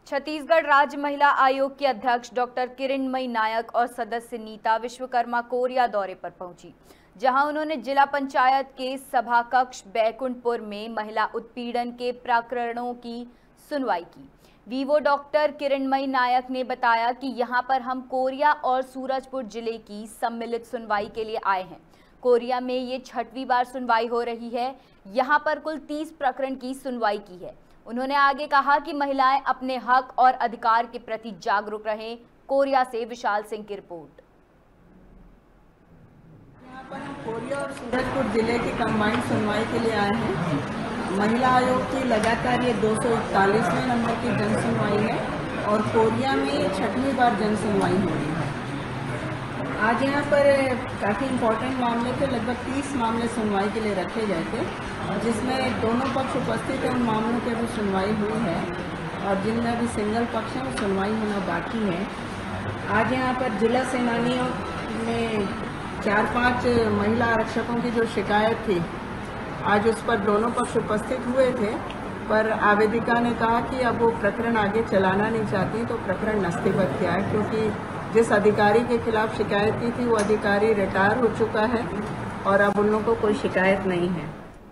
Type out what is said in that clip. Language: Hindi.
छत्तीसगढ़ राज्य महिला आयोग की अध्यक्ष डॉक्टर किरणमयी नायक और सदस्य नीता विश्वकर्मा कोरिया दौरे पर पहुंची, जहां उन्होंने जिला पंचायत के सभा कक्ष बैकुंठपुर में महिला उत्पीड़न के प्रकरणों की सुनवाई की। वीवो डॉक्टर किरणमयी नायक ने बताया कि यहां पर हम कोरिया और सूरजपुर जिले की सम्मिलित सुनवाई के लिए आए हैं। कोरिया में ये 6वीं बार सुनवाई हो रही है। यहां पर कुल 30 प्रकरण की सुनवाई की है। उन्होंने आगे कहा कि महिलाएं अपने हक और अधिकार के प्रति जागरूक रहें। कोरिया से विशाल सिंह की रिपोर्ट। यहाँ पर हम कोरिया और सूरजपुर जिले की कंबाइंड सुनवाई के लिए आए हैं। महिला आयोग की लगातार ये 241वें नंबर की जन सुनवाई है और कोरिया में ये 6वीं बार जन सुनवाई हो रही है। आज यहाँ पर काफ़ी इम्पोर्टेंट मामले थे, लगभग 30 मामले सुनवाई के लिए रखे गए थे, जिसमें दोनों पक्ष उपस्थित हैं। उन मामलों की अभी सुनवाई हुई है और जिनमें अभी सिंगल पक्ष है वो सुनवाई होना बाकी है। आज यहाँ पर जिला सेनानियों में 4-5 महिला आरक्षकों की जो शिकायत थी, आज उस पर दोनों पक्ष उपस्थित हुए थे, पर आवेदिका ने कहा कि अब वो प्रकरण आगे चलाना नहीं चाहती, तो प्रकरण नस्तीबद्ध किया है, क्योंकि जिस अधिकारी के खिलाफ शिकायत की थी वो अधिकारी रिटायर हो चुका है और अब उन लोगों को कोई शिकायत नहीं है।